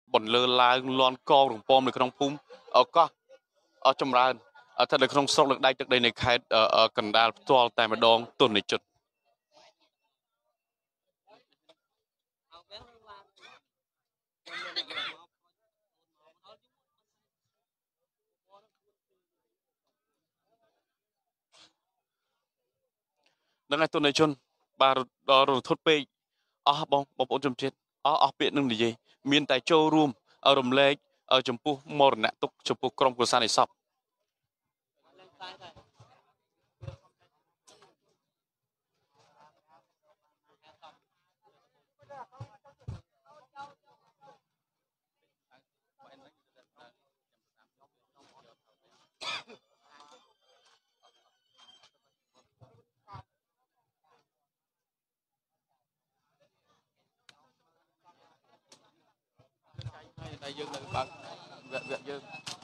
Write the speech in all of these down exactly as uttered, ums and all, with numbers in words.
bẩn lơ là lon co rồng pom được trong phum ở có ở trong ra ở thật là trong sông được đây trước đây này khai ở ở cần đa to tại mà đong tuần này chật đang ngày tuần này chun bà rồi thốt pe ở bong bong bong chấm chết ở ở biển nương gì miền tại châu room ở rồng lake ở chấm pu mor nè tục chấm pu krom của san này sập đây dương là bạn viện viện dương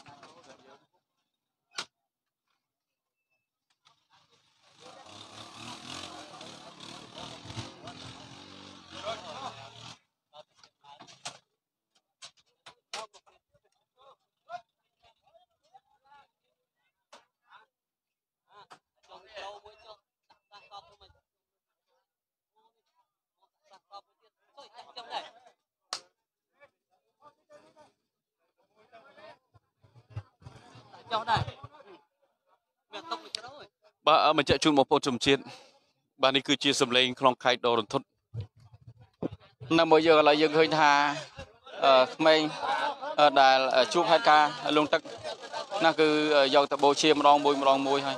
bà mình chạy chun một bộ chấm chết bà này cứ chia sầm lên không khai đồ thốt năm bây giờ là dương hơi thà mình đã chụp hai ca luôn tất nó cứ dầu tập bộ chia một đòn môi một đòn môi thôi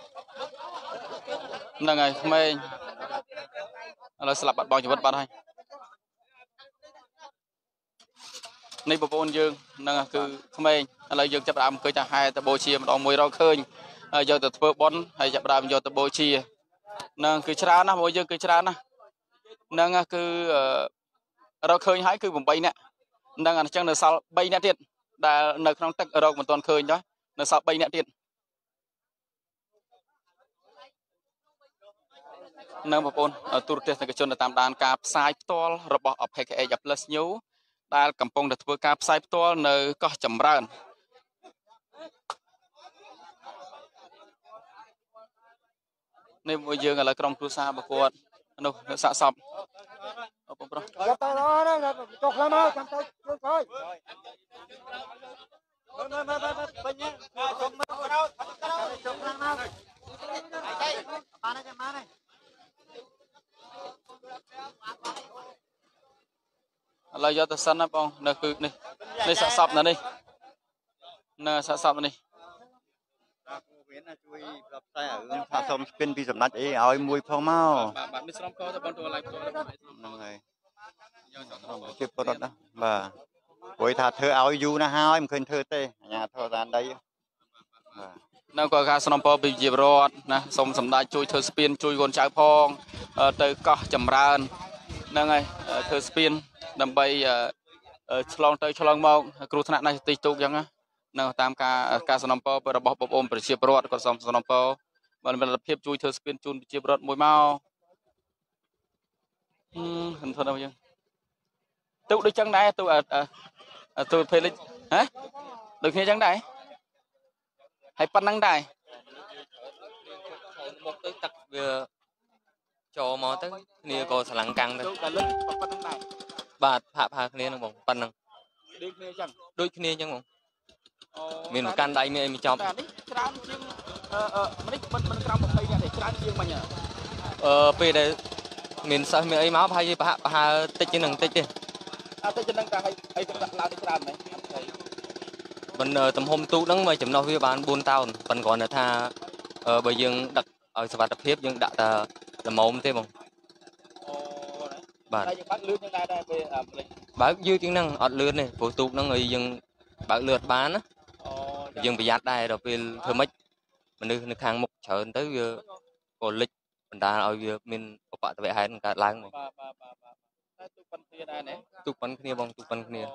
là ngày mình là sập bát bao nhiêu bát bát hay này bộ ôn dương là cứ mình là dương chấp đam cứ cho hai tập bộ chia một đòn môi rau khơi dầu tập bơ bón hay chấp đam dầu tập bộ chia là cứ chả na bây giờ cứ chả na là cứ rau khơi hái cứ vùng bay nè đang ở trong nửa sau bay nè tiền đã nửa trong tắc rau một toàn khơi đó nửa sau bay nè tiền nâng một con tour test cái chôn là tam đàn cáp sai tool robot ở pê ca plus nhú đã cầm pong được vừa cáp sai tool nơi có chậm rãi nên bây giờ là trong tour xa bạc quạt nó sạ sập là do ta săn á bông nè cứ này này sạ sập nè đi nè sạ sập nè ถ้าสมเป็นปีสำนักเอเอาไอ้มวยพองเมา bạn đi xem coi cho bọn tôi lại นั่งไงเก็บปลดนะบ่าโอ้ยถ้าเธอเอาอยู่นะฮะมันเคยเธอเต้อย่าเท่านั้นได้นั่นก็การสนองพอปีจีบรอดนะสมสำได้ช่วยเธอสเปียนช่วยคนชาวพองเตยก็จำรานนั่งไงเธอสเปียนนำไปฉลองเตยฉลองมองครูธนาในตีตุกยังนะนั่งตามการการสนองพอระบบอบอมปีจีบรอดก็สมสนองพอมันเป็นระเบียบช่วยเธอสเปียนจูนปีจีบรอดมวยเมาอืมเห็นเท่านั้นยังตุกด้วยจังได้ตุกตุกเพลิดฮะđược nghe chẳng đại hay pan năng đại một tới tắc vừa cho mò tới nia có sẵn lặng căng thôi bà phá phá nia nó bông pan năng đôi nia chẳng bông mình can đại mình mình chọn ờ về đây mình sao mình ấy máu hay phá phá tích trên năng tích đi mình tầm hôm tu đắng mà chấm nó với bạn buôn tao phần còn là tha bây giờ đặt ở sạp tập hiệp nhưng đã là là mồm thế không bạn bán dư tiếng năng ọt lướt này phụ tục nó người dừng bán lượt bán á dừng bị giặt đây rồi về thưa mấy mình đưa nước hàng một chờ tới cổ lịch mình đã ở mình có bạn vậy hay cả lang này tục bắn kia bông tục bắn kia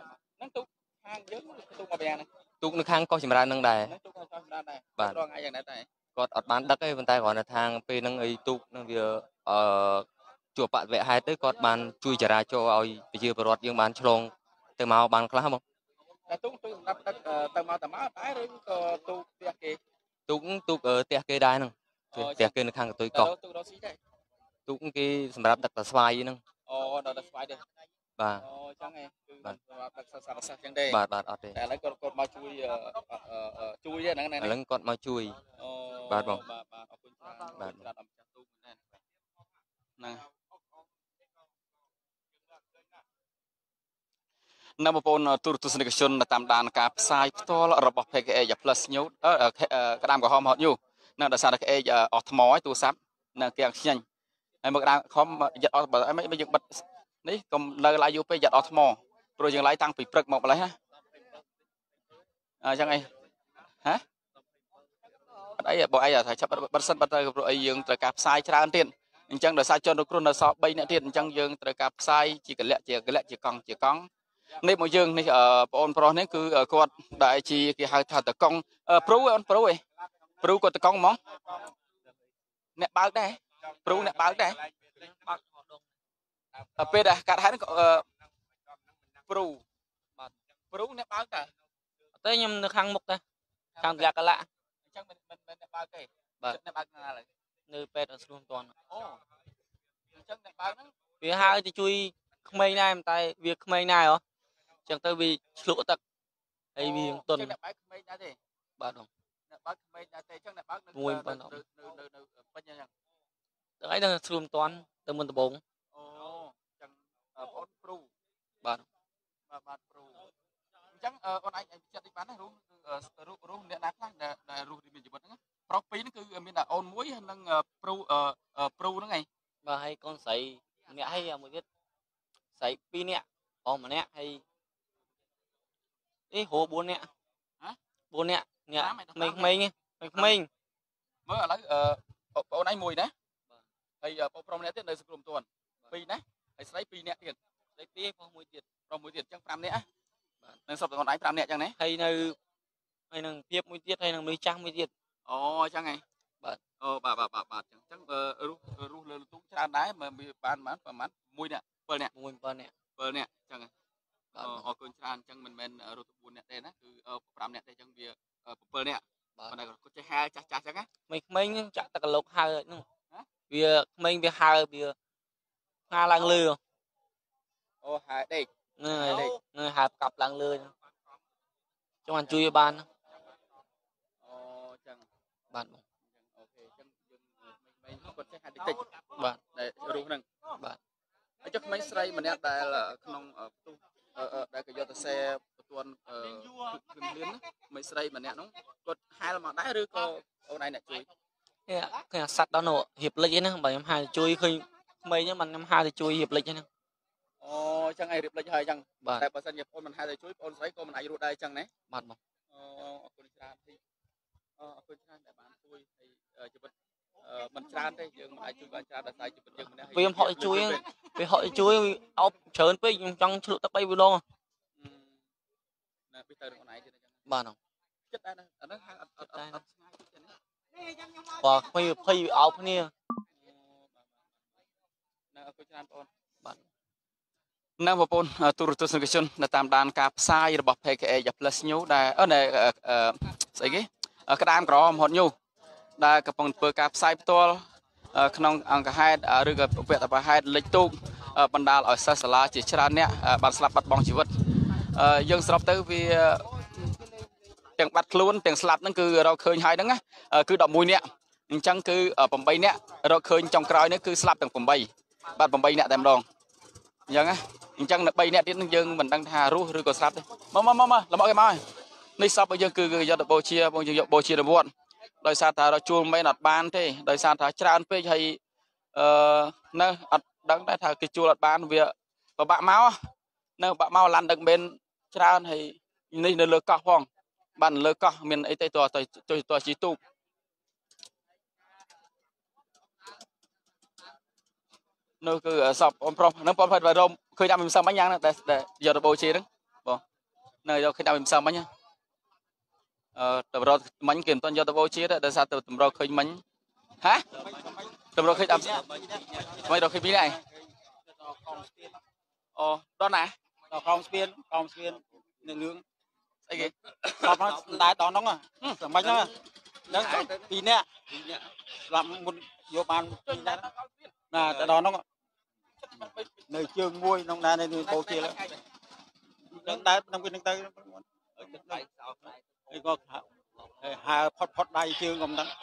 tục nước hàng có chỉ ra nâng đài bạn còn ở bán đất ấy vân tay gọi là thang p nâng ấy tục nâng vừa chùa bạn vệ hai tới còn bán chui trả ra cho ai bây giờ bớt dương bán chlong từ màu bàn khá không là tú tú đập đập từ màu từ máu tái rồi có tú tiệt kì tú cũng tú ở tiệc cây đai nè tiệc cây nó khang tôi cọc tú đó xí đấy tú cũng cái sầm đạp đặt là xoay vậy nè ồ đó là xoay đây bà ồ chẳng nghe bà đặt sạc sạc sạc chẳng đây bà bà ở đây แต่แล้วก็กดมาช่วยเอ่อเอ่อเอ่อช่วยเนี่ยนั่นนั่นแล้วก็มาช่วยอ๋อบาทบ่บาทบาทขอบคุณครับบาทบาทเอาจากตู้นั่นนะนำมาปนទូរទស្សនិកជនតាមដានការផ្សាយផ្ទាល់របស់ พี เค เอ Plus News អឺក្តាមក្រហមហត់យូនៅដោយសារតែ គេអស់ថ្មឲ្យទូរស័ព្ទនៅគេខ្ញាញ់ហើយមកក្តាមខំយ៉ាត់អស់បើមិនយើងបិទនេះកុំលើឡាយយូរពេកយ៉ាត់អស់ថ្មព្រោះយើងឡាយតាំងពីព្រឹកមកម្លេះណាអញ្ចឹងអីហ៎អត់អីបើអីថាចាប់បិទសិនបិទទៅព្រោះអីយើងត្រូវការផ្សាយច្រើនទៀតអញ្ចឹងដោយសារជនរងគ្រោះនៅសល់3នាក់ទៀតអញ្ចឹងយើងត្រូវការផ្សាយជាកលៈជាកលៈជាកង់ជាកង់នេះមកយើងនេះបងអូនប្រុសនេះគឺគាត់ដែលជាគេហៅថាតកង់ព្រូអូនព្រូឯងព្រូគាត់តកង់ហ្មងអ្នកបើកដែរព្រូអ្នកបើកដែរបើកពេលដែលកាត់ហេតុព្រូបាទព្រូអ្នកបើកតើតែខ្ញុំនៅខាងមុខតែខាងទម្លាក់កលៈអញ្ចឹងមិនមិនមិនអ្នកបើកទេបាទអ្នកបើកណាឡើយនៅពេទ្យអត់ស្រួលមិនទាន់អូអញ្ចឹងអ្នកបើកហ្នឹងវាហៅទៅជួយក្មេងដែរតែវាក្មេងដែរហ៎អញ្ចឹងទៅវាឆ្លក់ទឹកហើយវាទុនអ្នកបើកក្មេងដែរទេបាទអ្នកបើកក្មេងដែរទេអញ្ចឹងអ្នកបើកនៅមួយនៅនៅនៅពេញអញ្ចឹងទៅអីដល់ស្រួលមិនទាន់ទៅមុនដំបងអូអញ្ចឹងបងអូនព្រូបាទបាទបាទព្រូអញ្ចឹងអូនឯងឯងចិត្តតិចបានណារូសរូសរូសអ្នកណាខ្លះដែលរូសមានជីវិតហ្នឹងប្រុសពីរហ្នឹងគឺមានតែអូនមួយនិងព្រូព្រូហ្នឹងឯងបាទហើយកូនស្រីម្នាក់ហើយមួយទៀតស្រីពីរនាក់បងម្នាក់ហើយអីហៅ4នាក់ហ៎4នាក់អ្នកក្មេងក្មេងក្មេងមើលឥឡូវបងអូនឯងមួយណាហើយបងប្រុសម្នាក់ទៀតនៅសង្គ្រោះមិនទាន់ពីរណាហើយស្រីពីរនាក់ទៀតស្រីពីរបងមួយទៀតប្រុសមួយទៀតអញ្ចឹង5នាក់បាទនឹងសពបងអូនឯង5នាក់អញ្ចឹងណាហើយនៅហើយនឹងភាពមួយទៀតហើយនឹងមនុស្សចាស់មួយទៀតអូអញ្ចឹងហ៎បាទអូបាទបាទបាទបាទអញ្ចឹងរុះរុះលើទូច្រើនដែរមើលបានបានប្រហែលមួយនាក់7នាក់មួយ7នាក់7នាក់អញ្ចឹងអរគុណច្រើនអញ្ចឹងមិនមែនរុះទៅ4នាក់ទេណាគឺ5នាក់ទេអញ្ចឹងវា7នាក់បាទតែគាត់ចេះហៅចាស់ចាស់អញ្ចឹងណាក្មេងៗចាក់ទឹកកលោកហៅហ្នឹងវាក្មេងវាហៅវាហៅឡើងលើអូហៅដេកហ្នឹងហើយដេកហ្នឹងហៅកាប់ឡើងលើចង់បានជួយឲ្យបានអូអញ្ចឹងបាទបងអូខេអញ្ចឹងយើងក្មេងៗគាត់ចេះហៅតិចតិចបាទដែលរុះហ្នឹងបាទហើយចុះក្មេងស្រីម្នាក់ដែលក្នុងផ្ទុះដែលក៏យកទៅសេបន្ទាន់គ្រឿងលៀនក្មេងស្រីម្នាក់ហ្នឹងគាត់ហែលមកដែរឬក៏អូនឯងអ្នកជួយគេសัตว์ដល់នោះរៀបលិចហ្នឹងបើខ្ញុំហៅជួយឃើញក្មេងហ្នឹងខ្ញុំហៅទៅជួយរៀបលិចហ្នឹងអូអញ្ចឹងឯងរៀបលិចហើយអញ្ចឹងតែបើសិនជាបងអូនមិនហៅទៅជួយបងអូនស្រីក៏មិនអាចរស់ដែរអញ្ចឹងណាបាទបងអូអរគុណច្រើនទីអរគុណច្រើនដែលបានជួយហើយជីវិតមិនច្រើនទេយើងមិនអាចជួយបានច្រើនដល់តែជីវិតយើងម្នាក់វាហក់ទៅជួយវាហក់ទៅជួយអោបច្រើនពេកខ្ញុំចង់ឆ្លក់ទឹក3វាឡងណាពីទៅនឹងអូនឯងទៀតអញ្ចឹងបាទចិត្តដែរអាហ្នឹងហៅអត់អត់អត់ស្ងាយទេណាបាទភ័យភ័យអោបគ្នាណាអរគុណច្រើនបងអូនបាទនៅបងប្អូនទូរទស្សនិកជនដែលតាមដានការផ្សាយរបស់ พี เค เอ Plus News ដែលអឺស្អីគេក្តាមក្រហមហត់ញូដែលកំពុងធ្វើការផ្សាយផ្ទាល់ក្នុងអង្គហេតុឬក៏វគ្គបហេតុលេខទូកបណ្ដាលឲ្យសិស្សសាលាជាច្រើនអ្នកបានស្លាប់បាត់បង់ជីវិតយើងស្របទៅវាទាំងបាត់ខ្លួនទាំងស្លាប់ហ្នឹងគឺរកឃើញហើយហ្នឹងគឺ11នាក់អញ្ចឹងគឺ8នាក់រកឃើញចុងក្រោយនេះគឺស្លាប់ទាំង8បាត់8នាក់តែម្ដងអញ្ចឹងណាអញ្ចឹងនៅ3នាក់ទៀតនឹងយើងមិនដឹងថារស់ឬក៏ស្លាប់ទេមកមកមកលំអកគេមកនេះសពរបស់យើងគឺយកទៅបូជាបងយើងយកបូជាទៅវត្តដោយសារថារជួលមិនអត់បានទេដោយសារថាច្រើនពេកហើយអឺនៅអត់ដឹងដែរថាគេជួលអត់បានវាពិបាកមកនៅពិបាកមកឡានដឹកមិនច្រើនហើយនេះនៅលើកោះផងបានលើកោះមានអីទេតើទៅទៅជីទូកនោះគឺសពអូនប្រុសហ្នឹងបងប្រុសរមឃើញដាក់មិនសឹមអីយ៉ាងតែយកទៅបូជាហ្នឹងបងនៅយកឃើញដាក់មិនសឹមអីអឺតម្រូវមិញគេមិនទាន់យកទៅបូជាទេដោយសារទៅតម្រូវឃើញមិញហាតម្រូវឃើញដាក់មិនរកឃើញពីនេះអូដល់ណាដ con spiên con spiên nương nương cái gì con nó đại to nóng à làm mấy nó đấy tí nè làm một vô bàn là tại đó nó nơi trường muôi nông đa này cô kia đó nâng đá nông viên nâng tay cái có hà phật phật đại trường ngầm đó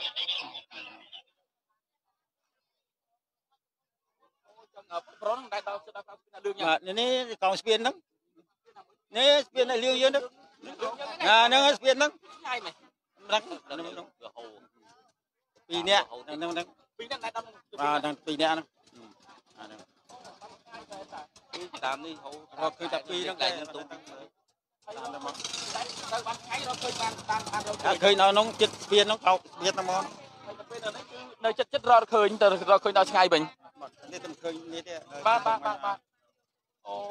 mà ini kaum spiên đó ini spiên này liêu dương đó à nó spiên đó đắng pi nè đắng đắng à đắng pi nè đó tám đi hậu có cứ tập pi đó cái khơi nó nóng chết spiên nó cầu biết nó món nơi chất chất ra khơi từ ra khơi nào ngày bình นี่ตำเคยนี่เนี่ย ba ba ba ba โอ้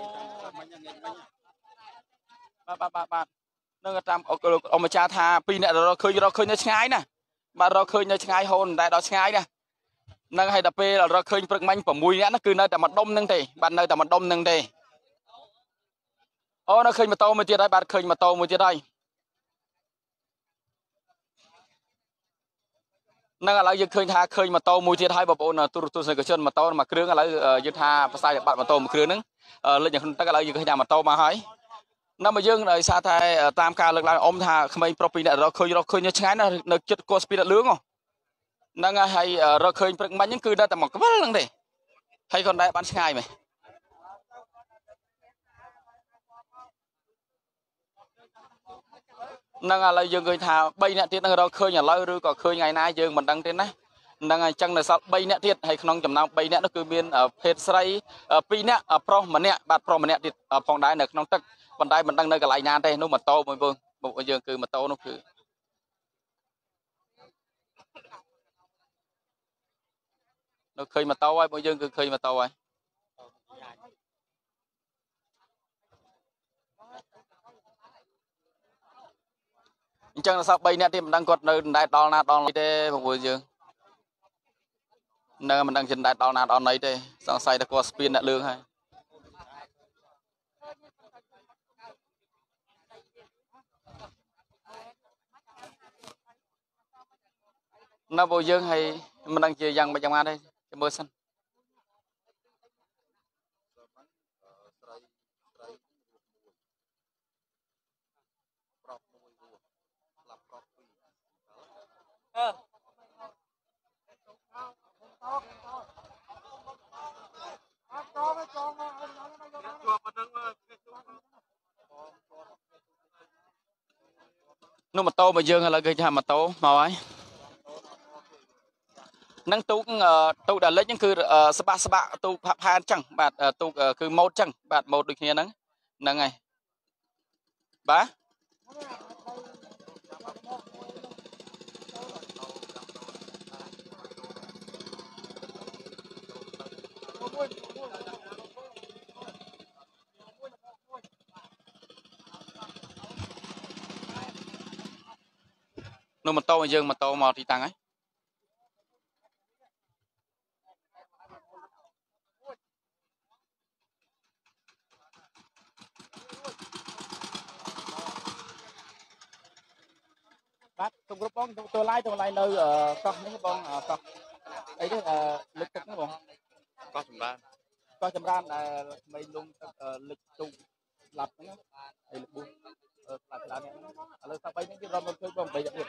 បាទបាទបាទបាទនឹងតាមអមចាថាពីរអ្នករកឃើញរកឃើញនៅឆ្ងាយណាបាទរកឃើញនៅឆ្ងាយហូនតែដល់ឆ្ងាយណានឹងឲ្យតែពេលរកឃើញព្រឹកមិញ6នាក់ណាគឺនៅតែម្ដុំនឹងទេបាទនៅតែម្ដុំនឹងទេអូនៅឃើញម៉ូតូមួយទៀតហើយបាទឃើញម៉ូតូមួយទៀតហើយនឹងឥឡូវយើងឃើញថាឃើញម៉ូតូមួយទៀតហើយបងប្អូនទូរទស្សនិកជនម៉ូតូមួយគ្រឿងឥឡូវយើងថាផ្សាយបាត់ម៉ូតូមួយគ្រឿងហ្នឹងលេចនៅក្នុងទឹកឥឡូវយើងឃើញថាម៉ូតូមកហើយនៅមកយើងដោយសារតែតាមការលើកឡើងអ៊ំថាក្មេងប្រុសពីរនាក់រកឃើញរកឃើញនៅឆ្ងាយនៅចិត្តគោះស្ពីដលឿងហ្នឹងហើយរកឃើញព្រឹកមិញហ្នឹងគឺនៅតែមកក្បលហ្នឹងទេហើយគាត់ដែរបានឆ្ងាយមែននឹងឥឡូវយើងឃើញថា3នាក់ទៀតនឹងរកឃើញឥឡូវឬក៏ឃើញថ្ងៃណាយើងមិនដឹងទេណានឹងអញ្ចឹងនៅសល់3នាក់ទៀតហើយក្នុងចំណោម3នាក់នោះគឺមានភេទស្រី2នាក់ប្រុសម្នាក់បាទប្រុសម្នាក់ទៀតផងដែរនៅក្នុងទឹកប៉ុន្តែមិនដឹងនៅកន្លែងណាទេនោះម៉ូតូមួយបងយើងគឺម៉ូតូនោះគឺនៅឃើញម៉ូតូហើយបងយើងគឺឃើញម៉ូតូហើយអញ្ចឹងដល់សល់3នាក់ទៀតមិនដឹងគាត់នៅដែរដល់ណាដល់ណីទេបងប្អូនយើងនៅមិនដឹងចិនដែរដល់ណាដល់ណីទេសង្ស័យតែគាត់ស្ពានអ្នកលឿងហើយនៅបងយើងហើយមិនដឹងជាយ៉ាងម៉េចយ៉ាងណាទេមើលសិនអឺនោះម៉ូតូរបស់យើងឥឡូវគេថាម៉ូតូមកហើយនឹងទូកទូកដែលលិចហ្នឹងគឺស្បាក់ស្បាក់ទូកផាក់ផានអញ្ចឹងបាទទូកគឺម៉ូតអញ្ចឹងបាទម៉ូតដូចគ្នាហ្នឹងហ្នឹងហើយបាទនោះម៉ូតូរបស់យើងម៉ូតូមកទីតាំងហើយបាទទុំគ្រប់បងទៅឡាយទៅឡាយនៅកោះនេះបងកោះអីនេះលិចទឹកនេះបងកោះចម្រើនកោះចម្រើនដែលក្មេងលងទឹកលិចទូកស្លាប់ហ្នឹងហើយលបួសស្លាប់ច្រើននេះឥឡូវសាប់បីនេះទៀតរំលឹកឃើញបងបីទៀត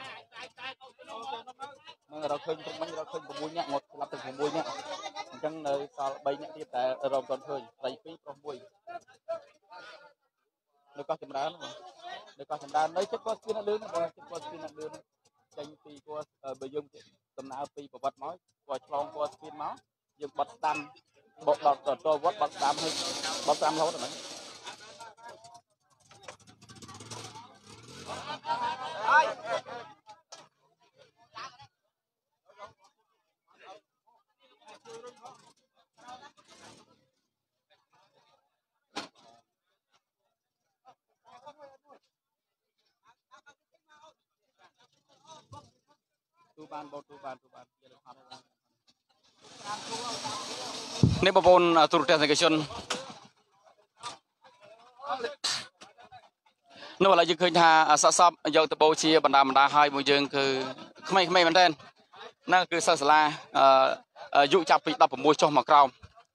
នឹងរកឃើញព្រឹកមិញរកឃើញ6នាក់ងត់ស្លាប់ទៅ6នាក់អញ្ចឹងនៅសល់3នាក់ទៀតតែរំមិនឃើញស្រី2ប្រុស1នៅកោះចម្រើននៅកោះចម្រើននៅចិត្តគាត់ស្ពានលឿនបងចិត្តគាត់ស្ពានលឿនចេញពីគាត់បើយើងដំណើរពីប្រវត្តិមកគាត់ឆ្លងគាត់ស្ពានមកយើងបត់ស្ដាំបកដល់ទៅវត្តបត់ស្ដាំហើយបត់ស្ដាំរហូតដល់ហើយទូបានបោទូបានទូបាននេះបងប្អូនទូរទស្សនិកជននោះឥឡូវយើងឃើញថាសាកសពយកទៅបូជាបណ្ដាបណ្ដាឲ្យមួយយើងគឺក្មេងៗមែនទែនហ្នឹងគឺសិស្សសាលាអឺយុចាប់ពីដប់ប្រាំមួយចុះមកក្រោម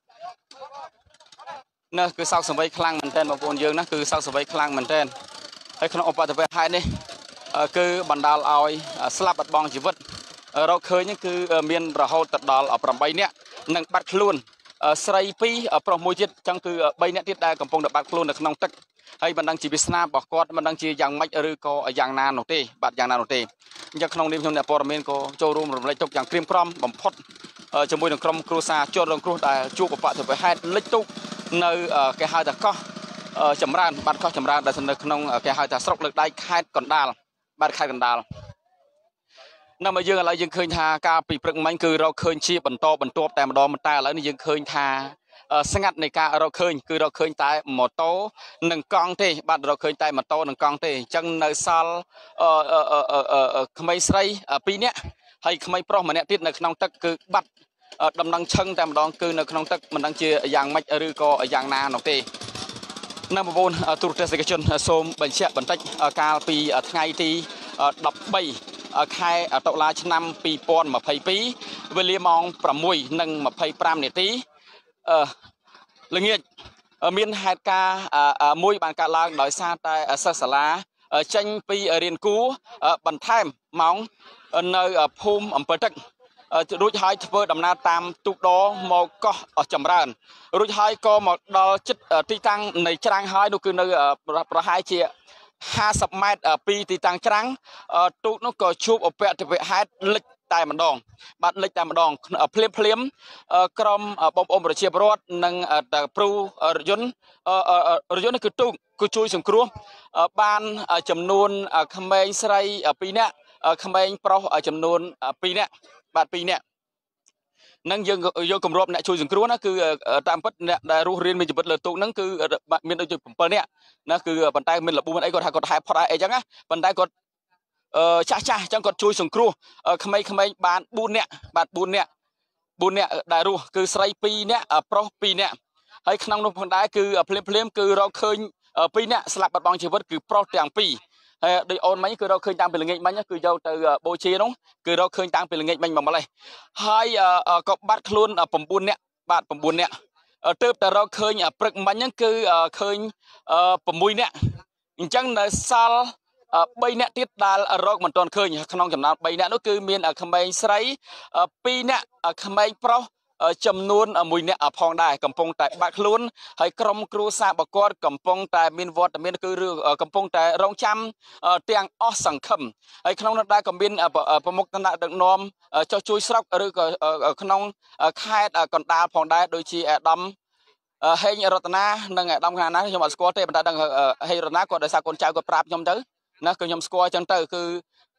នោះគឺសោកសង្វេយខ្លាំងមែនទែនបងប្អូនយើងណាគឺសោកសង្វេយខ្លាំងមែនទែនហើយក្នុងឧបទ្ទវហេតុនេះគឺបណ្ដាលឲ្យស្លាប់បាត់បង់ជីវិតរកឃើញគឺមានរហូតដល់ប្រាំបីនាក់និងបាត់ខ្លួនស្រីពីរប្រុសមួយទៀតអញ្ចឹងគឺបីនាក់ទៀតដែលកំពុងតែបាត់ខ្លួននៅក្នុងទឹកហើយមិនដឹងជាវាសនារបស់គាត់មិនដឹងជាយ៉ាងម៉េចឬក៏យ៉ាងណានោះទេបាទយ៉ាងណានោះទេអញ្ចឹងក្នុងនាមខ្ញុំអ្នកព័ត៌មានក៏ចូលរួមរំលែកទុកយ៉ាងក្រៀមក្រំបំផុតជាមួយនឹងក្រុមគ្រួសារជនរងគ្រោះដែលជួបឧបទ្ទវហេតុលិចទូកនៅគេហៅថាកោះចម្រើនបាត់កោះចម្រើនដែលនៅក្នុងគេហៅថាស្រុកលើកដៃខេត្តកណ្ដាលបាទខេត្តកណ្ដាលនៅមកយើងឥឡូវយើងឃើញថាការពីព្រឹកមិញគឺរកឃើញជាបន្តបន្ទាប់តែម្ដងតែឥឡូវនេះយើងឃើញថាស្ងាត់នៃការរកឃើញគឺរកឃើញតែម៉ូតូនិងកង់ទេបាទរកឃើញតែម៉ូតូនិងកង់ទេអញ្ចឹងនៅសល់ក្មេងស្រីពីរនាក់ហើយក្មេងប្រុសម្នាក់ទៀតនៅក្នុងទឹកគឺបាត់ដំណឹងឈឹងតែម្ដងគឺនៅក្នុងទឹកមិនដឹងជាយ៉ាងម៉េចឬក៏យ៉ាងណានោះទេនៅបងប្អូនទូរទស្សនិកជនសូមបញ្ជាក់បន្តិចកាលពីថ្ងៃទីដប់បីខែតុលាឆ្នាំពីរពាន់ម្ភៃពីរវេលាម៉ោងប្រាំមួយនិងម្ភៃប្រាំនាទីអឺល្ងាចមានហេតុការណ៍មួយបានកើតឡើងដោយសារតែសិស្សសាលាចេញពីរៀនគួរបន្ថែមម៉ោងនៅភូមិអំពិលទឹករួចហើយធ្វើដំណើរតាមទូកដមកកោះចម្រើនរួចហើយក៏មកដល់ជិតទីតាំងនៃច្រាំងហើយនោះគឺនៅប្រហែលជាห้าสิบម៉ែត្រពីទីតាំងច្រាំងទូកនោះក៏ជួបឧបទ្ទវហេតុលិចតែម្ដងបាទលិចតែម្ដងភ្លាមភ្លាមក្រុមបងប្អូនប្រជាពលរដ្ឋនិងតែព្រូរយន្តរយន្តនេះគឺទូកគឺជួយសង្គ្រោះបានចំនួនក្មេងស្រីពីរនាក់ក្មេងប្រុសចំនួនពីរនាក់បាទពីរនាក់នឹងយើងយកគម្របអ្នកជួយសង្គ្រោះណាគឺតាមពិតអ្នកដែលរស់រៀនមានជីវិតលើទូកហ្នឹងគឺមានដូចជាbảyនាក់ណាគឺប៉ុន្តែមានលបួនអីគាត់ថាគាត់ហែផុតអីចឹងណាប៉ុន្តែគាត់អឺចាស់ចាស់អញ្ចឹងគាត់ជួយសង្គ្រោះក្មេងៗបានបួននាក់បាទបួននាក់បួននាក់ដែលរស់គឺស្រីពីរនាក់ប្រុសពីរនាក់ហើយក្នុងនោះផងដែរគឺភ្លាមភ្លាមគឺរកឃើញពីរនាក់ស្លាប់បាត់បង់ជីវិតគឺប្រុសទាំងពីរហើយដូចអូនមិញគឺរកឃើញតាំងពីល្ងាចមិញគឺយកទៅបូជានោះគឺរកឃើញតាំងពីល្ងាចមិញមកម្លេះហើយក៏បាត់ខ្លួន៩នាក់បាទ៩នាក់ទើបតែរកឃើញព្រឹកមិញហ្នឹងគឺឃើញ៦នាក់អញ្ចឹងនៅសល់បីនាក់ទៀតដែលរកមិនទាន់ឃើញក្នុងចំណោមបីនាក់នោះគឺមានក្មេងស្រីពីរនាក់ក្មេងប្រុសចំនួនមួយនាក់ផងដែរកំពុងតែបាត់ខ្លួនហើយក្រុមគ្រួសាររបស់គាត់កំពុងតែមានវត្តមានគឺកំពុងតែរងចាំទាំងអស់សង្ឃឹមហើយក្នុងនោះដែរក៏មានប្រមុខគណៈដឹកនាំចុះជួយស្រុកឬក៏ក្នុងខេត្តកណ្ដាលផងដែរដូចជាអាដាមហេងរតនានិងអាដាមខាងណាខ្ញុំអត់ស្គាល់ទេប៉ុន្តែដឹងហេងរតនាគាត់ដោយសារកូនចៅគាត់ប្រាប់ខ្ញុំទៅណាគឺខ្ញុំស្គាល់អញ្ចឹងទៅគឺ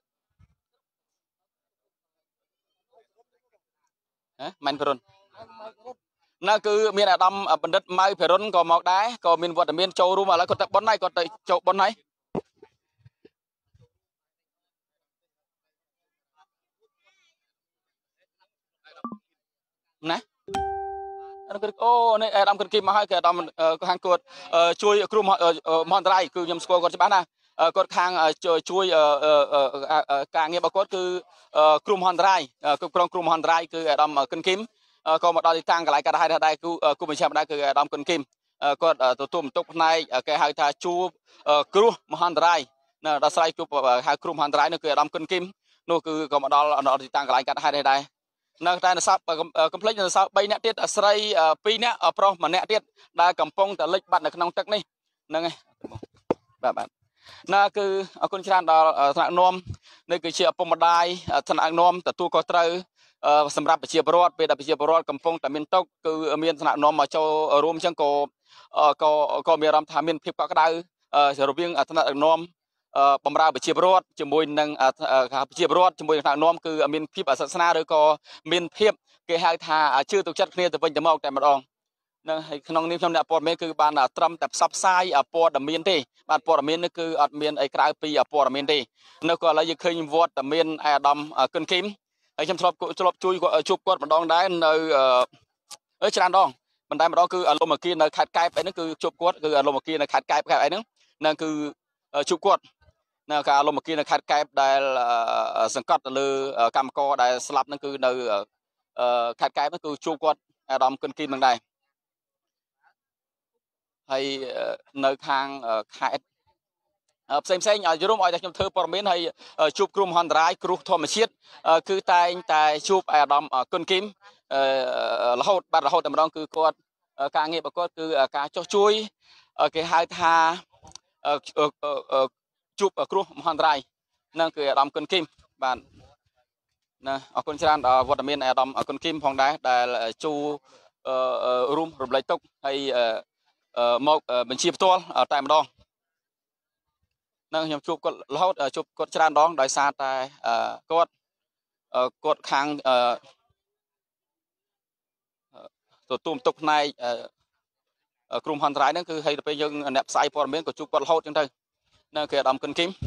ហ៎ម៉ែនប្រុនណាគឺមានអាដាមបណ្ឌិតម៉ៅភិរុនក៏មកដែរក៏មានវត្តមានចូលរួមឥឡូវគាត់ទៅប៉ុនហើយគាត់ទៅចូលប៉ុនហើយណាអូនេះអាដាមគិតគីមមកហើយគឺអាដាមខាងគាត់ជួយគ្រូមហន្តរាយគឺខ្ញុំស្គាល់គាត់ច្បាស់ណាគាត់ខាងជួយការងាររបស់គាត់គឺគ្រូមហន្តរាយគ្រប់គ្រងគ្រូមហន្តរាយគឺអាដាមគិនគីមក៏មកដល់ទីតាំងកន្លែងកាត់ហេតុដែរគឺគូបញ្ជាម្ដងគឺអាដាមគិនគីមគាត់ទទួលបន្ទុកផ្នែកគេហៅថាជួបគ្រោះមហន្តរាយនៅដល់ស្រ័យជួបហៅគ្រូមហន្តរាយនោះគឺអាដាមគិនគីមនោះគឺក៏មកដល់ទីតាំងកន្លែងកាត់ហេតុដែរនៅតែនៅសល់កុំភ្លេចនៅសល់បីនាក់ទៀតស្រីពីរនាក់ប្រុសម្នាក់ទៀតដែលកំពុងតែលិចបាត់នៅក្នុងទឹកនេះហ្នឹងហើយបាទបាទណាគឺអរគុណច្រើនដល់ថ្នាក់នាំនេះគឺជាឪពុកម្ដាយថ្នាក់នាំទទួលខុសត្រូវសម្រាប់ប្រជាពលរដ្ឋពេលដែលប្រជាពលរដ្ឋកំពុងតែមានទុកគឺមានថ្នាក់នាំមកចូលរួមអញ្ចឹងក៏ក៏ក៏មានអារម្មណ៍ថាមានភាពកក់ក្ដៅរវាងថ្នាក់នាំបំរើប្រជាពលរដ្ឋជាមួយនឹងប្រជាពលរដ្ឋជាមួយនឹងថ្នាក់នាំគឺមានភាពអសិទ្ធស្នាឬក៏មានភាពគេហៅថាជឿទុកចិត្តគ្នាទៅវិញទៅមកតែម្ដងនឹងហើយក្នុងនេះខ្ញុំអ្នកព័ត៌មានគឺបានត្រឹមតែផ្សព្វផ្សាយព័ត៌មានទេបាទព័ត៌មាននេះគឺអត់មានអីក្រៅពីព័ត៌មានទេនៅក៏ឥឡូវយើងឃើញវត្តមានអាដាមគិនគីមហើយខ្ញុំធ្លាប់ធ្លាប់ជួយជួបគាត់ម្ដងដែរនៅអឺច្រើនដងបណ្ដាម្ដងគឺអលមអាគារនៅខេត្តកែបអីហ្នឹងគឺជួបគាត់គឺអលមអាគារនៅខេត្តកែបខេត្តអីហ្នឹងនឹងគឺជួបគាត់នៅការលំអគារនៅខេត្តកែបដែលសង្កត់ទៅលើកម្មករដែលស្លាប់ហ្នឹងគឺនៅខេត្តកែបហ្នឹងគឺជួបគាត់អាដាមគុនគីមនឹងដែរហើយនៅខាងខេត្តផ្សេងផ្សេងឲ្យយល់ឲ្យតែខ្ញុំធ្វើព័ត៌មានហើយជួបគ្រោះមហន្តរាយគ្រោះធម្មជាតិគឺតែងតែជួបអាដាមគុនគីមរហូតបាត់រហូតតែម្ដងគឺគាត់ការងាររបស់គាត់គឺការចោះជួយគេហៅថាជួបគ្រោះមហន្តរាយនឹងគឺអាដាមគុនគីមបាទណាអរគុណច្រើនដល់វត្តមានអាដាមគុនគីមផងដែរដែលជួរួមរំលែកទុកហើយមកបញ្ជាផ្ទាល់តែម្ដងនឹងខ្ញុំជួបគាត់រហូតជួបគាត់ច្រើនដងដោយសារតែគាត់គាត់ខាងទទួលទុកផ្នែកគ្រោះមហន្តរាយហ្នឹងគឺហើយទៅពេលយើងអ្នកផ្សាយព័ត៌មានក៏ជួបគាត់រហូតចឹងទៅនៅគេអាដាមគុនគីម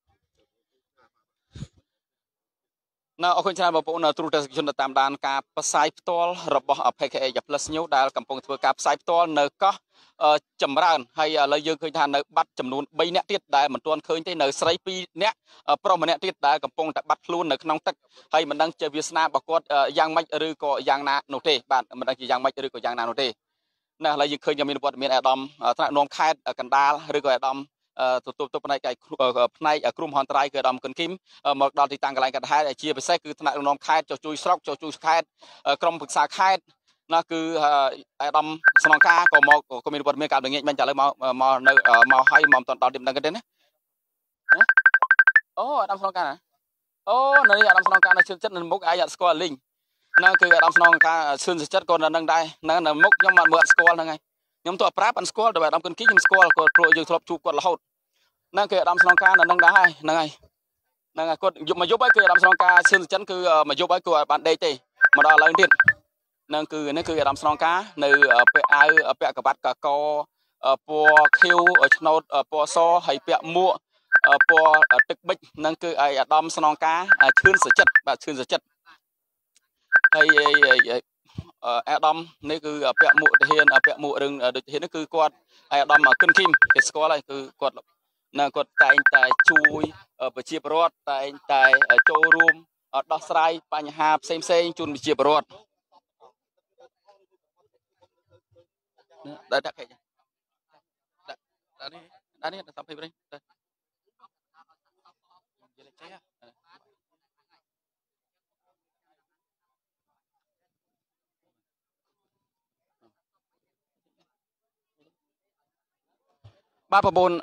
នៅអរគុណច្រើនបងប្អូនទូរទស្សនិកជនតាមដានការផ្សាយផ្ទាល់របស់ ផេ ខេ អេ Plus News ដែលកំពុងធ្វើការផ្សាយផ្ទាល់នៅកោះចម្រើនហើយឥឡូវយើងឃើញថានៅបាត់ចំនួន3នាក់ទៀតដែលមិនទាន់ឃើញទេនៅស្រី2នាក់ប្រុសម្នាក់ទៀតដែលកំពុងតែបាត់ខ្លួននៅក្នុងទឹកហើយមិនដឹងជាវាសនារបស់គាត់យ៉ាងម៉េចឬក៏យ៉ាងណានោះទេបាទមិនដឹងជាយ៉ាងម៉េចឬក៏យ៉ាងណានោះទេណាឥឡូវយើងឃើញមានព័ត៌មានអាដាមថ្នាក់នាំខេត្តកណ្ដាលឬក៏អាដាមទទួលទុកផ្នែកផ្នែកគ្រោះមហន្តរាយគឺអាដាមគុនគីមមកដល់ទីតាំងកន្លែងកាត់ហេតុជាពិសេសគឺថ្នាក់នាំខេត្តចុះជួយស្រុកចុះជួយខេត្តក្រុមប្រឹក្សាខេត្តណាគឺអាដាមស្នងការក៏មកក៏មានព័ត៌មានការល្ងាចមិញតែឥឡូវមកមកនៅមកហើយមកមិនទាន់ដល់ទីមិនដឹងទេណាអូអាដាមស្នងការអូនៅនេះអាដាមស្នងការនៅជឿនចិត្តនៅមុខអាយអត់ស្គាល់លីងហ្នឹងគឺអាដាមស្នងការជឿនចិត្តក៏នៅនឹងដែរហ្នឹងនៅមុខខ្ញុំមកមើលអត់ស្គាល់ហ្នឹងហើយខ្ញុំទៅប្រាប់អត់ស្គាល់តែអាដាមគុនគីខ្ញុំស្គាល់គាត់ព្រោះយើងធ្លាប់ជួបគាត់រហូតហ្នឹងគឺអាដាមស្នងការនៅនឹងដែរហើយហ្នឹងហើយហ្នឹងហើយគាត់យប់មកយប់ហើយគឺអាដាមស្នងការជឿនចិត្តគឺមកយប់ហើយគាត់បានដេកទេមកដល់ឡើងទៀតនឹងគឺនេះគឺអាដាមស្នងការនៅពាក់អាវពាក់កបាត់កកពណ៌ខៀវឆ្នោតពណ៌សហើយពាក់មួកពណ៌ទឹកប៊ិចនឹងគឺអាអាដាមស្នងការឈឿនសុចិត្តបាទឈឿនសុចិត្តហើយអាដាមនេះគឺពាក់មួកទាហានពាក់មួករឿងដូចទាហាននេះគឺគាត់អាដាមគុនគីមគេស្គាល់ហើយគឺគាត់នៅគាត់តែងតែជួយប្រជាពលរដ្ឋតែងតែចូលរួមដោះស្រាយបញ្ហាផ្សេងផ្សេងជូនប្រជាពលរដ្ឋដាក់ដាក់គេដាក់ដាក់នេះដាក់នេះតាមភ័យវិញទៅបាទប្រពន្ធ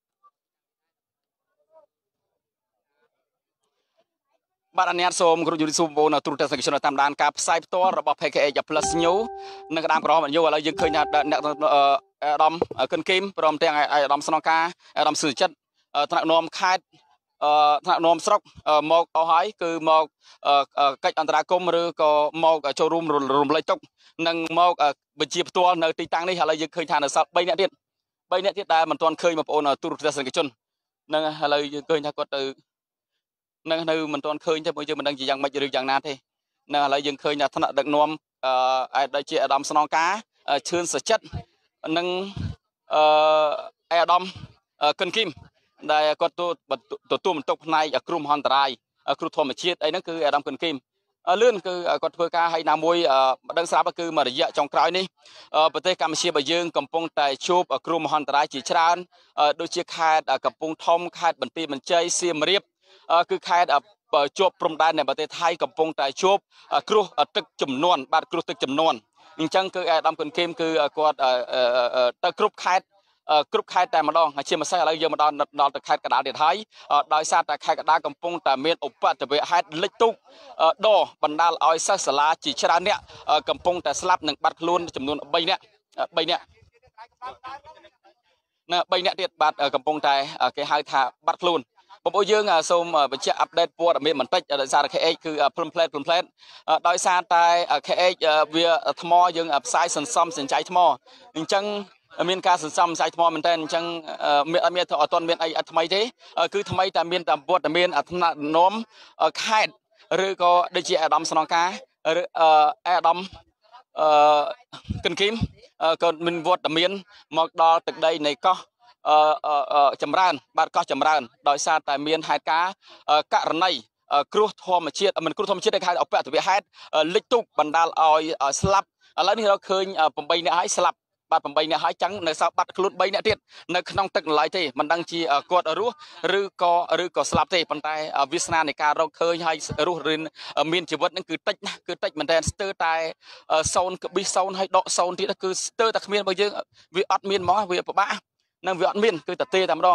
បាទអនុញ្ញាតសូមក្រុមយុរិសុបងនៅទូរទស្សនិកជនតាមដានការផ្សាយផ្ទាល់របស់ ផេ ខេ អេ Plus News នៅក្តាមក្រមយោឥឡូវយើងឃើញថាអ្នកអាដាមគុនគីមព្រមទាំងអាដាមស្នងការអាដាមសុចិត្តថ្នាក់នាំខេត្តថ្នាក់នាំស្រុកមកអស់ហើយគឺមកកិច្ចអន្តរាគមន៍ឬក៏មកចូលរួមរំលែកទុកនិងមកបញ្ជាផ្ទាល់នៅទីតាំងនេះឥឡូវយើងឃើញថានៅសល់3នាក់ទៀត3នាក់ទៀតដែលមិនទាន់ឃើញបងប្អូនទូរទស្សនិកជននឹងឥឡូវយើងឃើញថាគាត់ទៅនឹងនៅមិនទាន់ឃើញទេព្រោះយើងមិនដឹងជាយ៉ាងម៉េចឬយ៉ាងណាទេនឹងឥឡូវយើងឃើញថាថ្នាក់ដឹកនាំអឺដូចជាអាដាមស្នងការឈឿនសុចិត្តនិងអឺអាដាមគុនគីមដែលគាត់ទទួលបន្ទុកផ្នែកគ្រោះមហន្តរាយគ្រោះធម្មជាតិអីហ្នឹងគឺអាដាមគុនគីមលឿនគឺគាត់ធ្វើការឲ្យណាមួយមិនដឹងស្រាប់គឺមួយរយៈចុងក្រោយនេះប្រទេសកម្ពុជារបស់យើងកំពុងតែជួបគ្រោះមហន្តរាយជាច្រើនដូចជាខេត្តកំពង់ធំខេត្តបន្ទាយមានជ័យសៀមរាបគឺខេត្តជាប់ព្រំដែននៃប្រទេសថៃកំពុងតែជួបគ្រោះទឹកជំនន់បាទគ្រោះទឹកជំនន់អញ្ចឹងគឺអាដាមគុនគីមគឺគាត់ទៅគ្រប់ខេត្តគ្រប់ខេត្តតែម្ដងហើយជាម្សេចឥឡូវយើងមកដល់ដល់ទៅខេត្តកណ្ដាលទៀតហើយដោយសារតែខេត្តកណ្ដាលកំពុងតែមានឧបទ្ទវហេតុលិចទូកដបណ្ដាលឲ្យសិស្សសាលាជាច្រើនអ្នកកំពុងតែស្លាប់និងបាត់ខ្លួនចំនួន3នាក់3នាក់ណា3នាក់ទៀតបាទកំពុងតែគេហៅថាបាត់ខ្លួនបងប្អូនយើងសូមបញ្ជាក់អាប់ដេតព័ត៌មានបន្តិចដោយសារ ខេ អេច គឺភ្លឹមផ្លែតភ្លឹមផ្លែតដោយសារតែ ខេ អេច វាថ្មយើងផ្សាយសន្សំសំចៃថ្មអញ្ចឹងមានការសន្សំសំចៃថ្មមែនតើអញ្ចឹងមានអត់មានអត់ទាន់មានអីថ្មីទេគឺថ្មីតែមានតែព័ត៌មានថ្នាក់នាំខេត្តឬក៏ដូចជាអាដាមស្នងការឬអាដាមអឺគុនគីមក៏មានវត្តមានមកដល់ទឹកដីនៃកោះចម្រើនបាទកោះចម្រើនដោយសារតែមានហេតុការណ៍ករណីគ្រោះធម្មជាតិមិនគ្រោះធម្មជាតិដែលហៅអបតវហេតុលិចទូកបណ្ដាលឲ្យស្លាប់ឥឡូវនេះเราឃើញ8នាក់ហើយស្លាប់បាទ8នាក់ហើយចឹងនៅសល់បាត់ខ្លួន3នាក់ទៀតនៅក្នុងទឹកនៅឡើយទេមិនដឹងជាគាត់រស់ឬក៏ឬក៏ស្លាប់ទេប៉ុន្តែវាសនានៃការរកឃើញហើយរស់រៀនមានជីវិតហ្នឹងគឺតិចណាស់គឺតិចមែនតើស្ទើរតែ0កប៊ី0ហើយដក0ទៀតគឺស្ទើរតែគ្មានបើយើងវាអត់មានហ្មងវាពិបាកនឹងវាអត់មានគឺតែទេតែម្ដង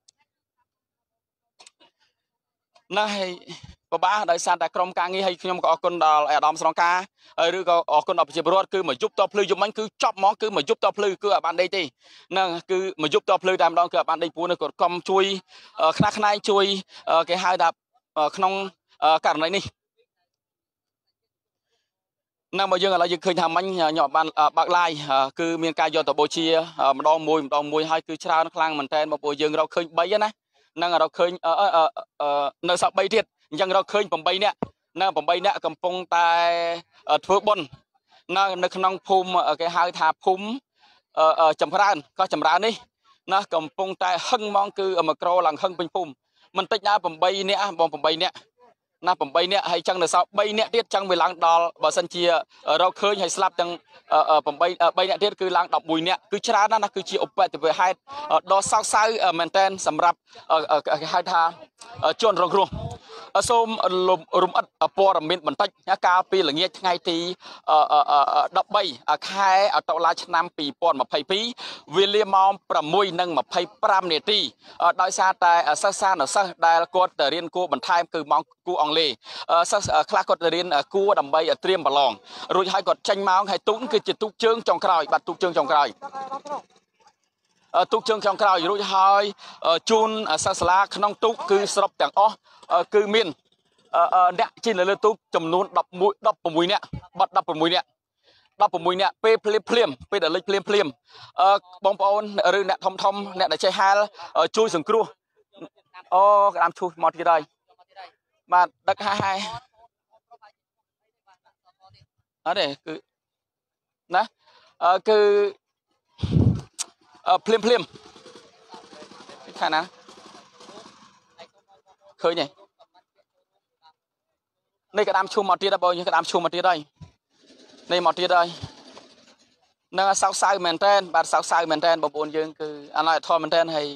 ណាហើយពិបាកដោយសារតែក្រុមការងារហើយខ្ញុំក៏អរគុណដល់អាដាមស្រងការឬក៏អរគុណដល់ប្រជាពលរដ្ឋគឺមកយប់តភ្លឺយប់មិញគឺចប់ហ្មងគឺមកយប់តភ្លឺគឺអត់បានដេកទេហ្នឹងគឺមកយប់តភ្លឺតែម្ដងគឺអត់បានដេកព្រោះនេះគាត់កុំជួយខ្នះខ្នែងជួយគេហៅថាក្នុងករណីនេះណាមកយើងឥឡូវយើងឃើញថាមិញខ្ញុំបានបើកឡាយគឺមានការយកទៅបូជាម្ដងមួយម្ដងមួយហើយគឺច្រើនខ្លាំងមែនតើមកពួកយើងរកឃើញ3ណានឹងរកឃើញនៅសល់3ទៀតអញ្ចឹងរកឃើញ8នាក់នៅ8នាក់កំពុងតែធ្វើបុណ្យនៅនៅក្នុងភូមិគេហៅថាភូមិចម្រើនកោះចម្រើននេះណាកំពុងតែហឹងហ្មងគឺមីក្រូឡើងហឹងពេញភូមិមិនតិចណា8នាក់បង8នាក់ណា8នាក់ហើយចឹងនៅសល់3នាក់ទៀតចឹងវាឡើងដល់បើសិនជារកឃើញហើយស្លាប់ទាំង8 3នាក់ទៀតគឺឡើង11នាក់គឺច្រើនណាស់ណាគឺជាឧបទ្ទវហេតុដ៏សោកសៅមែនតែនសម្រាប់គេហៅថាជនរងគ្រោះសូមរំអិតព័ត៌មានបន្តិចកាលពីល្ងាចថ្ងៃទី13ខែតុលាឆ្នាំ2022វេលាម៉ោង 6:25 នាទីដោយសារតែសិស្សានុសិស្សដែលគាត់ទៅរៀនគួរបន្ថែមគឺម៉ោងគួរអង់គ្លេសសិស្សខ្លះគាត់ទៅរៀនគួរដើម្បីត្រៀមប្រឡងរួចហើយគាត់ចេញម៉ោងហើយទូកគឺជាទូកជើងចុងក្រោយបាទទូកជើងចុងក្រោយទូកជើងចុងក្រោយរួចហើយជូនសិស្សសាលាក្នុងទូកគឺសរុបទាំងអស់គឺមានអ្នកជិះនៅលើទូកចំនួន11 16នាក់បាត់16នាក់16នាក់ពេលភ្លាមភ្លាមពេលដែលលិចភ្លាមភ្លាមបងប្អូនឬអ្នកធំធំអ្នកដែលចេះហាលជួយសង្គ្រោះអូក្តាមឈូសមកទៀតហើយបាទដឹកហើយហើយអត់ទេគឺណាគឺភ្លាមភ្លាមខាងណាឃើញទេនេះក្តាមឈូសមកទៀតហើយបងក្តាមឈូសមកទៀតហើយនេះមកទៀតហើយនឹងសោកសៅមែនតើបាទសោកសៅមែនតើបងប្អូនយើងគឺអនាគតធម៌មែនតើហើយ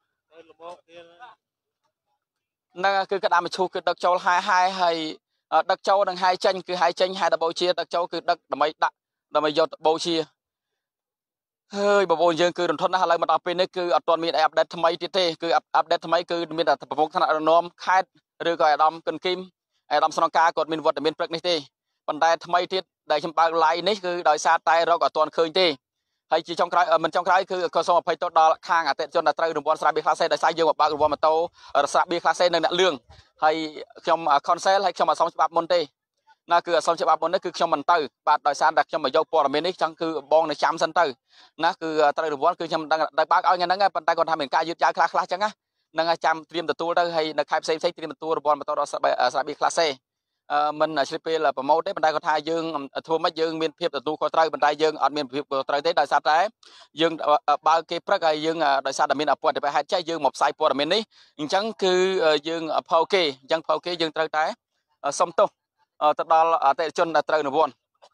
នឹងគឺក្តាមឈូសគឺដឹកចូលហាយហាយហើយដឹកចូលនឹងហាយចេញគឺហាយចេញហាយតបូជាដឹកចូលគឺដឹកដើម្បីដាក់ដើម្បីយកតបូជាហើយបងប្អូនយើងគឺរន្ធត់ណាស់ឥឡូវមកដល់ពេលនេះគឺអត់ទាន់មានអីអាប់ដេតថ្មីទៀតទេគឺអាប់ដេតថ្មីគឺមានតែប្រមុខថ្នាក់ដឹកនាំខេត្តឬក៏អាដាមគិនគីមអាដាមស្នងការគាត់មានវត្តមានព្រឹកនេះទេប៉ុន្តែថ្មីទៀតដែលខ្ញុំបើក live នេះគឺដោយសារតែរកអត់ទាន់ឃើញទេហើយជាចុងក្រោយមិនចុងក្រោយគឺក៏សូមអភ័យទោសដល់ខាងអតិថិជនដែលត្រូវរង្វាន់ស្រាបៀរខ្លះសេដោយសារយើងមកបើករង្វាន់ម៉ូតូស្រាបៀរខ្លះសេនៅអ្នកលឿងហើយខ្ញុំ cancel ហើយខ្ញុំអត់សមច្បាប់មុនទេណាគឺអត់សមច្បាប់មុននេះគឺខ្ញុំមិនទៅបាទដោយសារតែខ្ញុំមកយកព័ត៌មាននេះចឹងគឺបងនៅចាំសិនទៅណាគឺត្រូវរង្វាន់គឺខ្ញុំមិនដឹងដល់បើកឲ្យថ្ងៃហ្នឹងប៉ុន្តែគាត់ថាមានការយឺតយ៉ាវខ្លះខ្លះចឹងណានឹងចាំត្រៀមទទួលទៅហើយនៅខែផ្សេងផ្សេងត្រៀមទទួលរង្វាន់ម៉ូតូដល់ស្រាបៀរខ្លះសេមិនឆ្លៀតពេលប្រម៉ូទទេប៉ុន្តែគាត់ថាយើងធ្វើម៉េចយើងមានភាពទទួលខុសត្រូវប៉ុន្តែយើងអត់មានភាពខុសត្រូវទេដោយសារតែយើងបើគេព្រឹកហើយយើងដោយសារតែមានអពតវហេតុចេះយើងមកផ្សាយព័ត៌មាននេះអញ្ចឹងគឺយើងផៅគេអញ្ចឹងផៅគេយើងត្រូវតែសុំទោសទៅដល់អតិថិជនដែលត្រូវរង្វាន់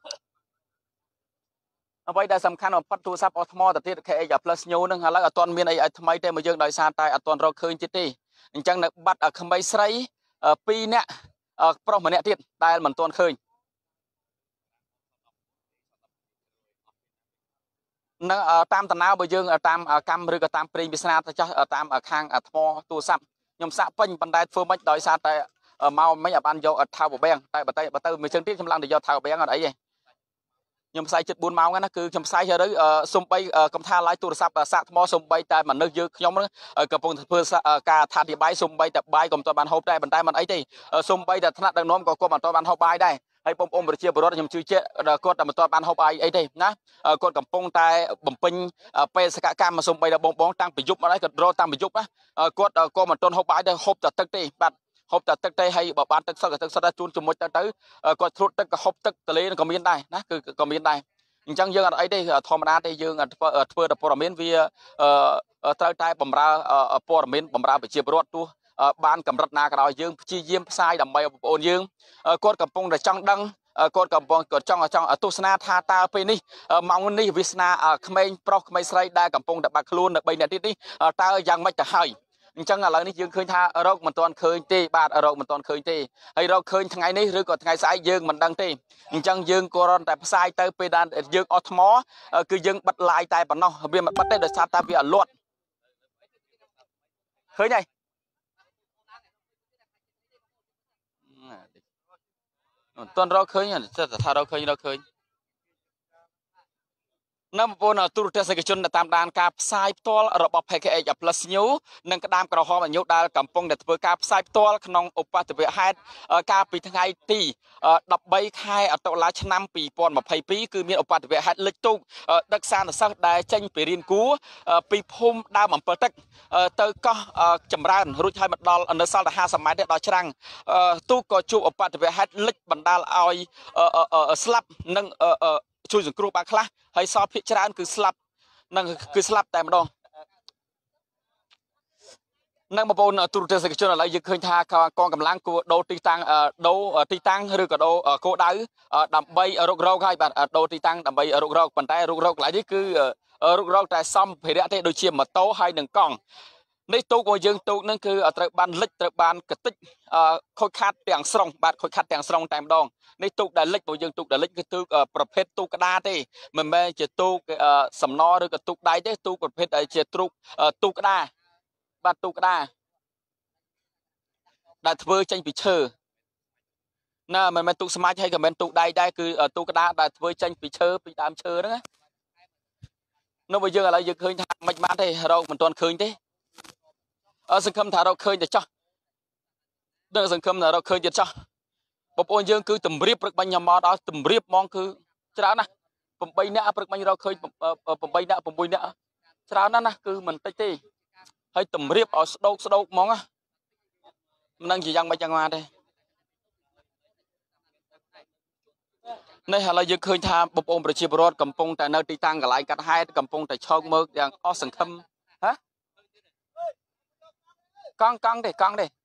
អ្វីដែលសំខាន់បំផុតទូរស័ព្ទអស់ថ្មទៅទៀត ខេ អេច Plus New ហ្នឹងឥឡូវអត់ទាន់មានអីឲ្យថ្មីទេមកយើងដោយសារតែអត់ទាន់រកឃើញទៀតទេអញ្ចឹងនៅបាត់ក្មេងស្រីពីរនាក់ប្រុសម្នាក់ទៀតដែលមិនទាន់ឃើញនៅតាមតំណៅបើយើងតាមកម្មឬក៏តាមព្រេងវាសនាទៅចាស់តាមខាងថ្មទូរស័ព្ទខ្ញុំសាក់ពេញប៉ុន្តែធ្វើមិនដោយសារតែមកមិនបានយកថៅបបែងតែបើទៅបើទៅមួយជើងទៀតខ្ញុំឡើងទៅយកថៅបបែងអត់អីទេខ្ញុំផ្សាយជិត4ម៉ោងណាគឺខ្ញុំផ្សាយទៅសំបីកំថាឡាយទូរស័ព្ទសាក់ថ្មសំបីតែមនុស្សយើងខ្ញុំកំពុងធ្វើការថាធិបាយសំបីតែបាយក៏មិនទាន់បានហូបដែរប៉ុន្តែមិនអីទេសំបីតែថ្នាក់ដឹកនាំក៏គាត់មិនទាន់បានហូបបាយដែរហើយបងប្អូនប្រជាពលរដ្ឋខ្ញុំជឿជាក់គាត់តែមិនទាន់បានហូបបាយអីទេណាគាត់កំពុងតែបំពេញបេសកកម្មសំបីតែបងបងតាំងពីយប់មកហើយគាត់រកតាំងពីយប់ណាគាត់ក៏មិនទាន់ហូបបាយដែរហូបតែទឹកទេបាទហូបតែទឹកទេហើយបើបានទឹកសុទ្ធទឹកសុទ្ធជូនជាមួយទៅទៅគាត់ធ្លុតទឹកក៏ហូបទឹកទលេក៏មានដែរណាគឺក៏មានដែរអ chẳng dương ở ấy đây thom đá đây dương ở phơi đập bờ miền vì trai trai bầm ra bờ miền bầm ra bị chia bớt tu ban cầm rắt na cái đó dương chi diêm sai đầm bay ôn dương cốt cầm pong để trong đăng cốt cầm pong cốt trong trong tu sna tha ta pe ni mong ni visna khmei pro khmei srai đa cầm pong đập bạc luôn đập bay này đi taยังไม่จะให้จังอะไรนี่ยืงเคยท่าโรคมันตอนเคยตีบาดโรคมันตอนเคยตีให้เราเคยทั้งไงนี่หรือก็ทั้งไงสายยืงมันดังตีจังยืงโกรอนแต่สายเตอร์ไปดันยืงออทมอคือยืงบัดลายตายปะเนาะเบียมันบัดได้โดยซาตาเบียลวดเคยไงตอนเราเคยเนี่ยแต่ถ้าเราเคยเราเคยน้ำปนตุรเทศกิจชนตามด่านการสายตัวระบบแพคเกจพลัสนิวนั่งกระดามกระหอบยุดดาลกำปงเด็ดเพื่อการสายตัวขนมอุปาติเวหัดการปีทั้งไงตีดับใบไข่อัตราชนำปีปอนมาภัยปีคือมีอุปาติเวหัดเล็กตุกดักซานสักได้เจนไปเรียนกู้ปีพุ่มดาวมันเปิดตักเตอก็จำรันรุ่ยไทยมันดอลอันเดอร์ซาลห้าสมัยเด็ดดอชรังตู้ก็จูอุปาติเวหัดเล็กบรรดาเอาสลับนั่งช่วยสังครูบางครั้งให้สอบพิจารณาคือสลับนั่งคือสลับแต่มาดองนั่งมาบนตุรเทศกิจชนอะไรยึดเคยท่ากองกำลังกูโดตีตังโดตีตังหรือก็โดโคดาวดำใบรุกโรคให้บัดโดตีตังดำใบรุกโรคปันไตรุกโรคหลายนี่คือรุกโรคแต่ซ้ำเพรียเตโดยเชี่ยมมาโตให้หนึ่งกองในตู้ก็ยังตู้นั่นคือตระบานเล็กตระบานกระติกค่อยคัดแต่งสรงบาดค่อยคัดแต่งสรงแต่มาดองในตู้ได้เล็กตัวยังตู้ได้เล็กคือตู้ประเภทตู้กระดาษที่มันไม่ใช่ตู้สำนอหรือกับตู้ได้ที่ตู้ประเภทไอ้เจ้าตู้ตู้กระดาษบาดตู้กระดาษได้เพื่อจังปีเชอร์น่ะมันเป็นตู้สมาร์ทให้กับเป็นตู้ได้ได้คือตู้กระดาษได้เพื่อจังปีเชอร์ปีตามเชอร์นั่นไงนั่นไปยังอะไรยังเคยทำไม่มาที่เราเหมือนตอนเคยที่สังคมถ้าเราเคยจะจ้าเรื่องสังคมถ้าเราเคยจะจ้าปปยังคือตุ่มเรียบปรึกบัญญัติมาได้ตุ่มเรียบมองคือชรานะผมไปเนี่ยปรึกบัญญัติเราเคยผมไปเนี่ยผมไปเนี่ยชรานั่นนะคือมันเตะเตะให้ตุ่มเรียบเอาสโดกสโดกมองอ่ะมันนั่งจียังไปจังมาได้ในหาเรายังเคยทำปปประชีพรถกำปงแต่เนื้อตีตังกับหลายกัดให้กำปงแต่ช่องเมืองอย่างอสังคมฮะกองกองเด็กกองเด็ก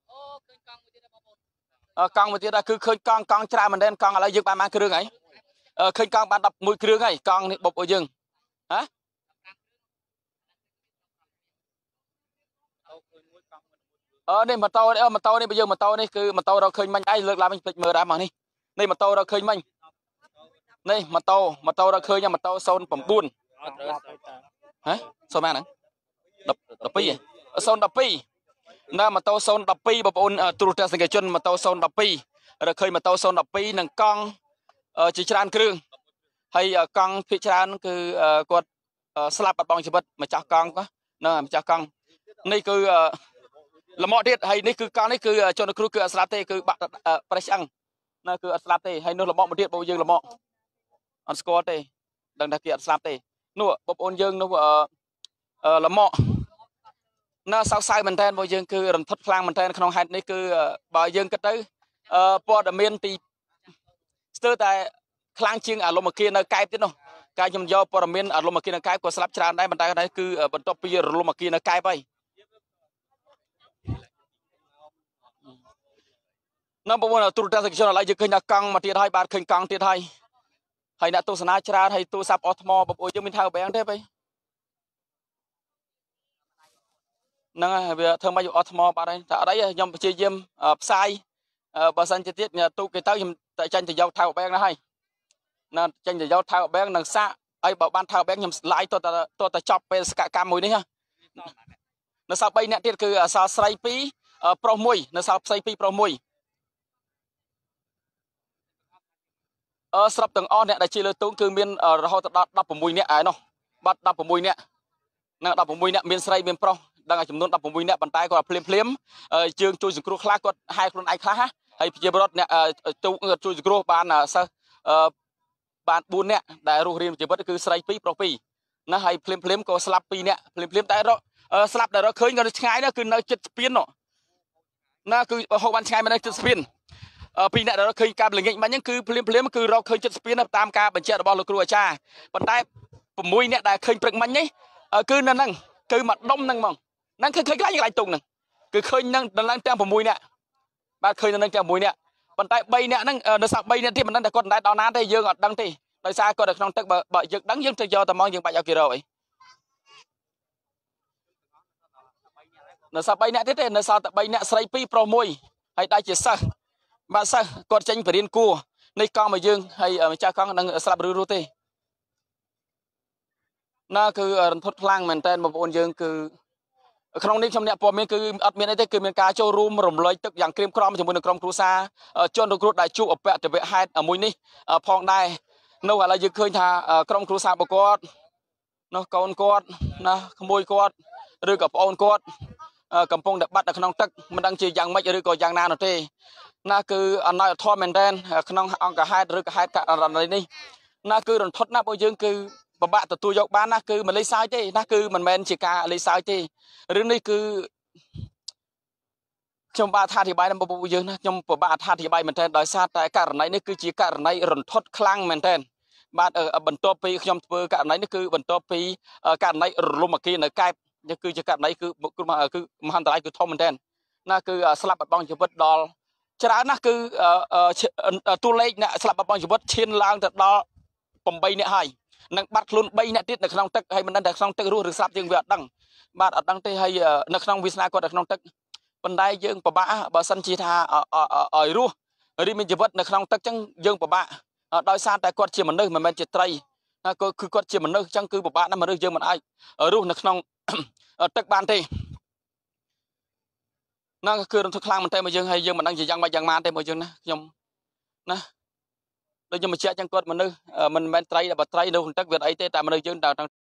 กองมาที่ได้คือเคยกองกองชรามันเด่นกองอะไรยึดไปมาคือเรื่องไงเคยกองบานดับมือคือเรื่องไงกองนี่บปยึงฮะเออนี่มาโตเออมาโตนี่ไปยึงมาโตนี่คือมาโตเราเคยมันไอ้เลิกลามันเปิดมือได้มานี่นี่มาโตเราเคยมันนี่มาโตมาโตเราเคยยังมาโตโซนผมบุญฮะโซนมาหนังดับดับปีโซนดับปีน่ามาโตโซนดับปีแบบอุ่นตุรเทศกิจชนมาโตโซนดับปีเราเคยมาโตโซนดับปีหนึ่งกองจิจารเครื่องให้กองพิจารณาคือกดสลับปัดบองชีวิตมาจากกองก็น่ามาจากกองนี่คือละหม้อเด็ดให้นี่คือกองนี่คือจนครูคือสลับเตคือบัตรประชังนั่นคือสลับเตให้นู่นละหม้อมาเด็ดบอกยังละหม้ออันสกอร์เตดังตะเกียบสลับเตนู่นบอกอุ่นยังนู่นละหม้อน่าเศร้าใจมันแทนบ่ยังคือรำทัดพลังมันแทนขนมหัดนี่คือบ่ยังก็ได้ปอดเมียนตีสเตอร์แต่คลังชิงอารมณ์มาเกียนในไกด์ที่น้องการยำยอปอดเมียนอารมณ์มาเกียนในไกด์ก็สลับชราได้มันได้ก็ได้คือบรรทบปีอารมณ์มาเกียนในไกด์ไปนั่นบอกว่าตุรเทศกิจชนอะไรจะเคยนักกังมาตีไทยบาดเคยกังตีไทยให้นักตุสนาชราให้ตุซับออทมอบอกโอ้ยยังมีทางแบงได้ไปนั่งเธอมาอยู่ออทมออะไรแต่อะไรยมไปเยี่ยมไซบาสันจิตเนี่ยตู้กี่เต้ายมแต่จันจะยาวเท้าแบงนะให้นั่นจันจะยาวเท้าแบงนั่งซะไอ้บอกบ้านเท้าแบงยมไล่ตัวแต่ตัวแต่จับเป็นสกัดกรรมมวยนี่ฮะนั่นซาไปเนี่ยที่คือซาไซปีโปรมวยนั่นซาไซปีโปรมวยเออสำหรับตึงอ้อเนี่ยได้ชีเลยตุ้งคือมีนเราจะดับดับผมมวยเนี่ยไอ้เนาะบัดดับผมมวยเนี่ยนั่งดับผมมวยเนี่ยมีนไซมีนโปรดังจำนวนดับผมวิเนี่ยบรรทายก็เพลียมเพลียมเชิงจุยสังครูคลาก็ให้คนไอ้คลาฮะให้พิจารณาเนี่ยจุยจุยสังครูบานเซบานบุญเนี่ยได้รู้เรียนจิตวัตคือไซปีโปรปีนะให้เพลียมเพลียมก็สลับปีเนี่ยเพลียมเพลียมได้เราสลับได้เราเคยเงินใช้เนี่ยคือเนื้อจิตสปินเนาะนั่นคือหกวันใช้มันได้จิตสปินពីអ្នកដែលឃើញការល្ងាចមិនហ្នឹងគឺភ្លាមភ្លាមគឺរកឃើញចិត្តស្ពានតាមការបញ្ជាក់របស់លោកគ្រូអាចារ្យប៉ុន្តែ6អ្នកដែលឃើញព្រឹកមិញនេះគឺនៅហ្នឹងគឺមកដុំហ្នឹងហ្មងហ្នឹងគឺឃើញខ្លាញ់ខ្លាញ់តុងហ្នឹងគឺឃើញនឹងដល់ឡើងទាំង6អ្នកបាទឃើញនៅនឹងទាំង6អ្នកប៉ុន្តែ3អ្នកហ្នឹងនៅសល់3អ្នកទៀតមិនដឹងតែគាត់មិនដែរដល់ណាទេយើងអត់ដឹងទេដោយសារគាត់នៅក្នុងទឹកបើយើងដឹងយើងទៅយកតែមកយើងបាច់ឲ្យគេរកអីនៅសល់3អ្នកទៀតទេនៅសល់តែ3អ្នកស្រី2ប្រុស1ហើយដែលជាសិស្សបាទសិស្សគាត់ចេញបរៀនគួរនេះកង់មកយើងហើយម្ចាស់កង់នឹងស្លាប់ឬរស់ទេណាគឺរន្ធត់ខ្លាំងមែនតើបងប្អូនយើងគឺក្នុងនេះខ្ញុំអ្នកព័ត៌មានគឺអត់មានអីទេគឺមានការចូលរួមរំលែកទឹកយ៉ាងក្រៀមក្រំជាមួយនឹងក្រុមគ្រួសារជនរងគ្រោះដែលជួបអបតវហេតុមួយនេះផងដែរនោះឥឡូវយើងឃើញថាក្រុមគ្រួសាររបស់គាត់នោះកូនគាត់ណាក្មួយគាត់ឬក៏ប្អូនគាត់កំពុងតែបាត់នៅក្នុងទឹកមិនដឹងជាយ៉ាងម៉េចឬក៏យ៉ាងណានោះទេណាគឺអណោយធម៌មែនតើក្នុងអង្គហេតុឬក៏ហេតុករណីនេះណាគឺរន្ធត់ណាស់របស់យើងគឺពិបាកទទួលយកបានណាគឺមិនលេសើចទេណាគឺមិនមែនជាការលេសើចទេរឿងនេះគឺខ្ញុំបាទអធិប្បាយដល់បងប្អូនយើងណាខ្ញុំពិបាកអធិប្បាយមែនតើដោយសារតែករណីនេះគឺជាករណីរន្ធត់ខ្លាំងមែនតើបាទបន្ទាប់ពីខ្ញុំធ្វើករណីនេះគឺបន្ទាប់ពីករណីរលំអគារនៅកែបនេះគឺជាករណីគឺគឺមហន្តរាយគឺធំមែនតើណាគឺស្លាប់បាត់បង់ជីវិតដល់ច្រើនណាស់គឺតួលេខអ្នកស្លាប់បាត់បង់ជីវិតឈានឡើងទៅដល់8នាក់ហើយនឹងបាត់ខ្លួន3នាក់ទៀតនៅក្នុងទឹកហើយមិនដឹងតែក្នុងទឹករស់ឬស្លាប់យើងវាអត់ដឹងបាទអត់ដឹងទេហើយនៅក្នុងវាសនាគាត់នៅក្នុងទឹកប៉ុន្តែយើងពិបាកបើសិនជាថាឲ្យរស់ឬមានជីវិតនៅក្នុងទឹកចឹងយើងពិបាកដោយសារតែគាត់ជាមនុស្សមិនមែនជាត្រីណាគឺគាត់ជាមនុស្សចឹងគឺពិបាកណាស់មនុស្សយើងមិនអាចរស់នៅក្នុងទឹកបានទេណាគឺរន្ធត់ខ្លាំងមែនតើមកយើងហើយយើងមិនដឹងជាយ៉ាងម៉េចយ៉ាងម៉ានទេមកយើងណាខ្ញុំណាដូចខ្ញុំបញ្ជាក់ចឹងគាត់មនុស្សមិនមែនត្រីតែបើត្រីនៅក្នុងទឹកវាអីទេតែមនុស្សយើង